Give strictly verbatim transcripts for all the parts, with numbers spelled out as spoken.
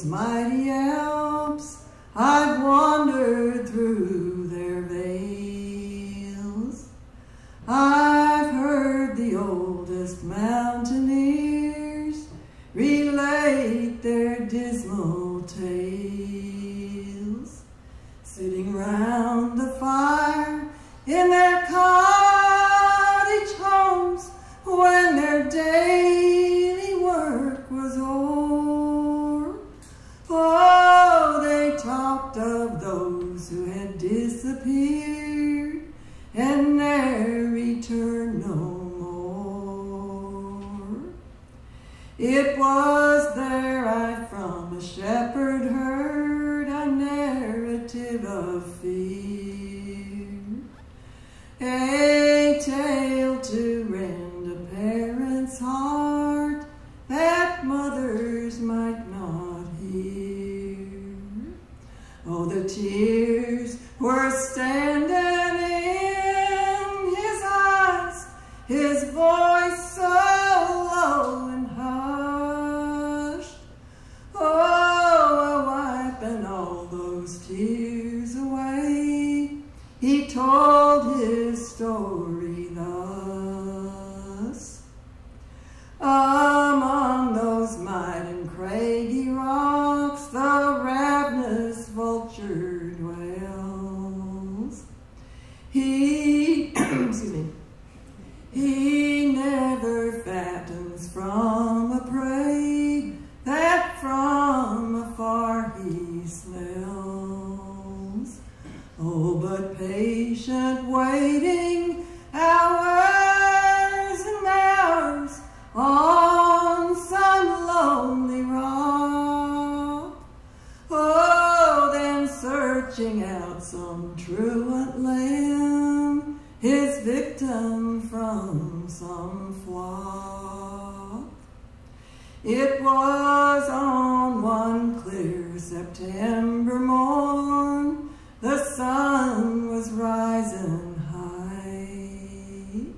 mighty Alps, I've wandered through their vales. I've heard the oldest mountaineers relate their dismal tales, sitting round the fire in their cottage homes when their daily work was o'er. Oh, they talked of those who had disappeared and ne'er returned no more. It was there I from a shepherd heard a narrative of fear, a tale to rend a parent's heart that mothers might not hear. Oh, the tears were standing in his eyes, his voice so low and hushed. Oh, wiping all those tears away, he told his story thus. Among those mighty and craggy rocks, the ravenous vulture dwells. He, excuse me, he never fattens from a prey that from afar he smells. Oh, but patient waiting hours and hours on some lonely rock. Oh, then searching out some truant lamb, his victim from some flock. It was on one clear September morn, the sun was rising high,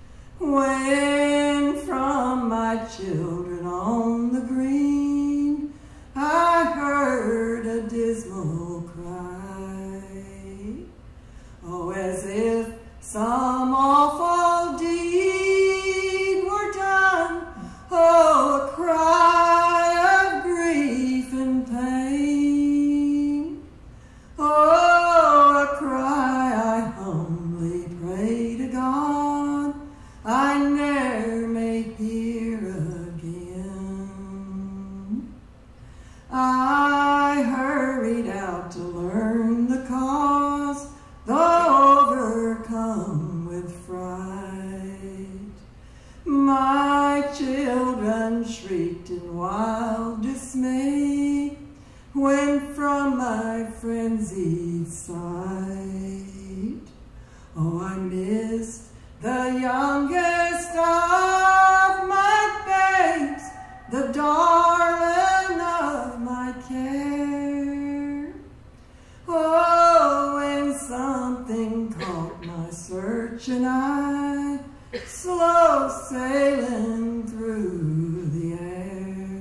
when from my children on the green I heard a dismal cry. Oh, as if some awful deed were done. Oh, a cry of grief and pain. Oh, a cry I humbly pray to God I ne'er may hear again. I hurried out to learn the cause, though overcome with fright. My children shrieked in wild dismay when from my frenzied sight, oh, I missed the youngest of my babes, the darling of my care. Oh, when something caught my searching eye, slow sailing through the air.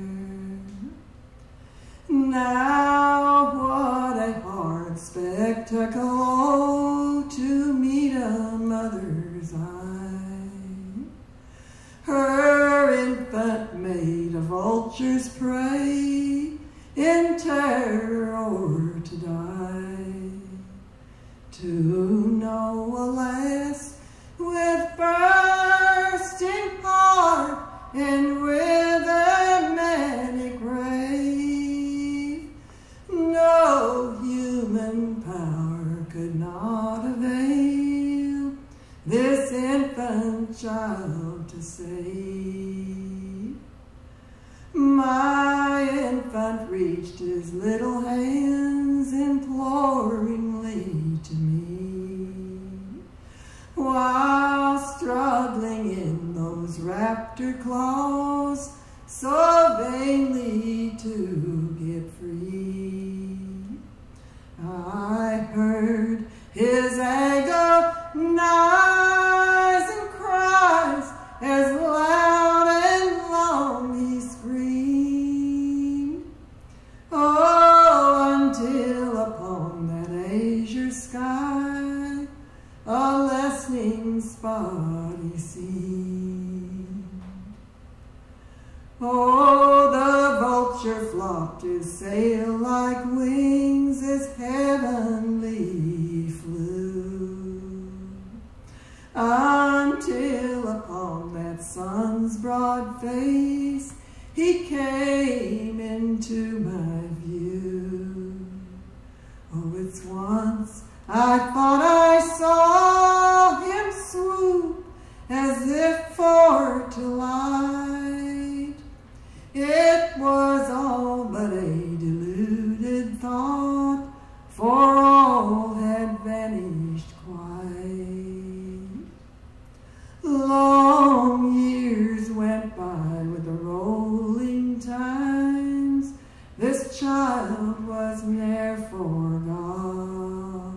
Now what a hard spectacle to meet a mother's eye, her infant made a vulture's prey, in terror or to die. To know, alas, with bursting heart and with a manic grave, no human power could not avail this infant child to save. My infant reached his little hands imploringly to me, while struggling in those raptured claws so vainly to get free. I heard his agonizing cries as loud and long he screamed. Oh, Oh, the vulture flocked his sail like wings as heavenly flew, until upon that sun's broad face he came into my view. Oh, it's once I thought I saw him swoop as if for to light. It was all but a deluded thought, for all had vanished quite. Long years went by with the rolling times. This child was ne'er forgot,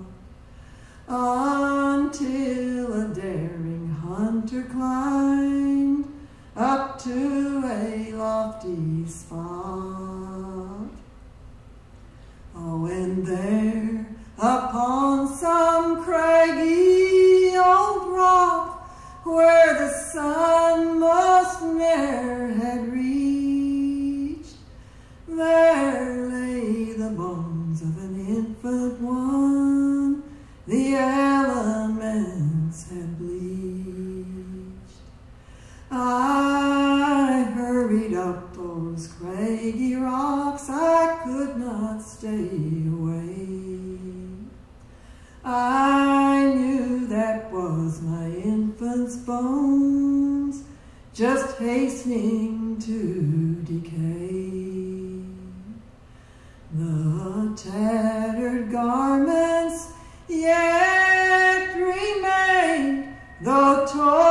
until a daring hunter climbed up to a lofty spot. Oh, and there upon some craggy old rock, where the sun must ne'er had reached, there lay the bones of an infant one the elements had bleached. I hurried up those craggy rocks, I could not stay away. I knew that was my infant's bones, just hastening to decay. The tattered garments yet remained, though torn